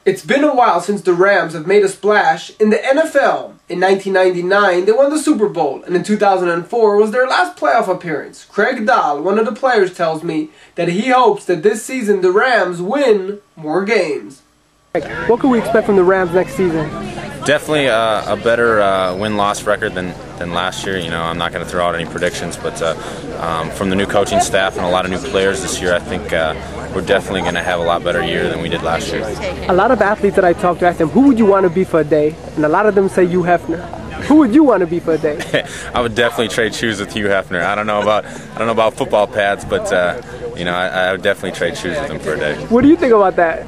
It's been a while since the Rams have made a splash in the NFL. In 1999, they won the Super Bowl, and in 2004 was their last playoff appearance. Craig Dahl, one of the players, tells me that he hopes that this season the Rams win more games. What can we expect from the Rams next season? Definitely a better win-loss record than last year. You know, I'm not going to throw out any predictions, but from the new coaching staff and a lot of new players this year, I think we're definitely going to have a lot better year than we did last year. A lot of athletes that I talked to asked them, who would you want to be for a day? And a lot of them say Hugh Hefner. Who would you want to be for a day? I would definitely trade shoes with Hugh Hefner. I don't know about football pads, but you know, I would definitely trade shoes with him for a day. What do you think about that?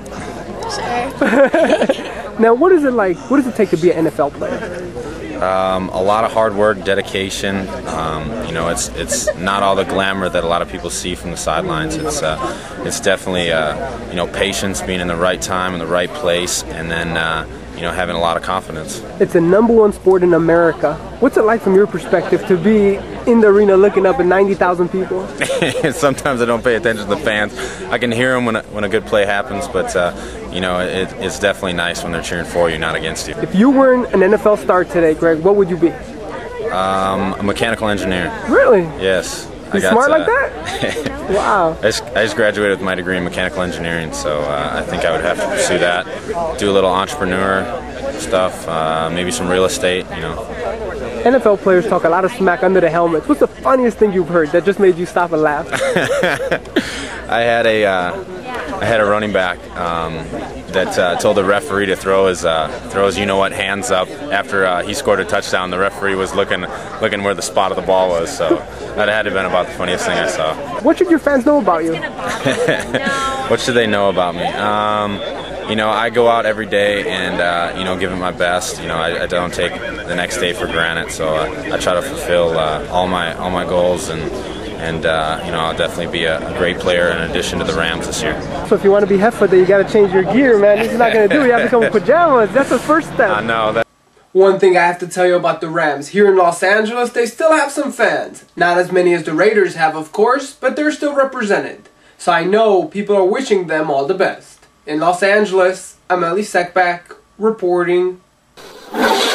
Sure. Now, what is it like? What does it take to be an NFL player? A lot of hard work, dedication. You know, it's not all the glamour that a lot of people see from the sidelines. It's definitely you know, patience, being in the right time in the right place, and then you know, having a lot of confidence. It's the #1 sport in America. What's it like from your perspective to be in the arena looking up at 90,000 people? Sometimes I don't pay attention to the fans. I can hear them when a good play happens, but you know, it's definitely nice when they're cheering for you, not against you. If you weren't an NFL star today, Greg, what would you be? A mechanical engineer. Really? Yes. You smart like that? Wow. I just graduated with my degree in mechanical engineering, so I think I would have to pursue that. Do a little entrepreneur stuff, maybe some real estate, you know. NFL players talk a lot of smack under the helmets. What's the funniest thing you've heard that just made you stop and laugh? I had a running back that told the referee to throw his you know what hands up after he scored a touchdown. The referee was looking where the spot of the ball was, so that had to have been about the funniest thing I saw. What should your fans know about you? What should they know about me? You know, I go out every day and you know, give it my best. You know, I don't take the next day for granted, so I try to fulfill all my goals, and you know, I'll definitely be a great player in addition to the Rams this year. So if you want to be Hefner, you got to change your gear, man. This is not going to do. You have to come with pajamas. That's the first step. I know. One thing I have to tell you about the Rams, here in Los Angeles, they still have some fans. Not as many as the Raiders have, of course, but they're still represented. So I know people are wishing them all the best. In Los Angeles, I'm Elie Seckbach, reporting.